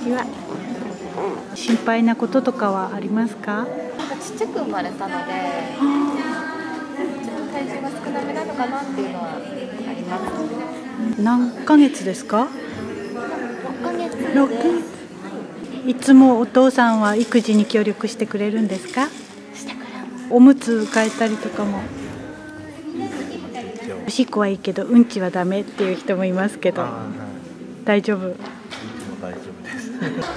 ちは。心配なこととかはありますか？ ちっちゃく生まれたので、ちょっと体重が少なめなのかなっていうのはあります。 何ヶ月ですか 6ヶ月です。 いつもお父さんは育児に協力してくれるんですか？ してくれる。 おむつ替えたりとかも。おしっこはいいけどうんちはダメっていう人もいますけど、大丈夫？ いつも大丈夫です。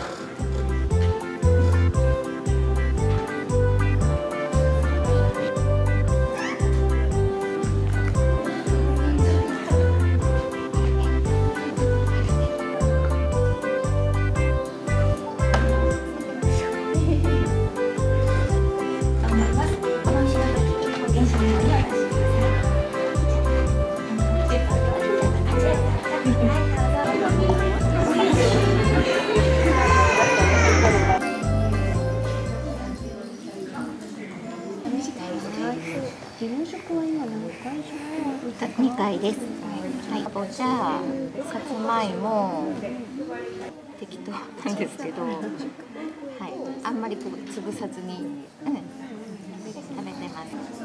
2回です。はい、お茶、さつまいも、適当なんですけど、はい、あんまりこう潰さずに、食べてます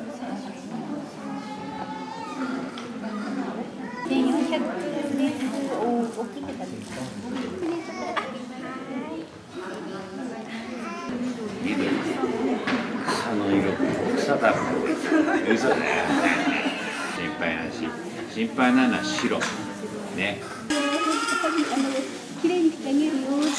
。1400です。大きく食べます。 草の色、草だ。嘘だよ。心配なし。心配なのは白。ね。 綺麗にしてあげるよってみんなが言って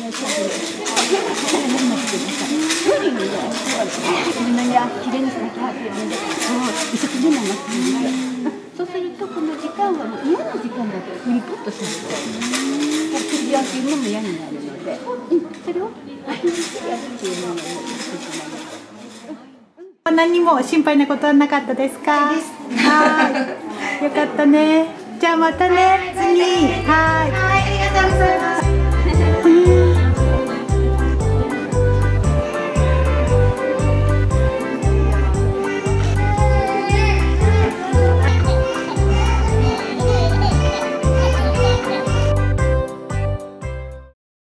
みんなに綺麗にしなきゃってみんなそう一生懸命なってるんです。そうするとこの時間はもう嫌な時間だとフリポッとすると首焼きも嫌になるので、それをやるっていうのが何も心配なことはなかったですか？はい、よかったね。じゃあまたね。次。はい。ありがとうございます。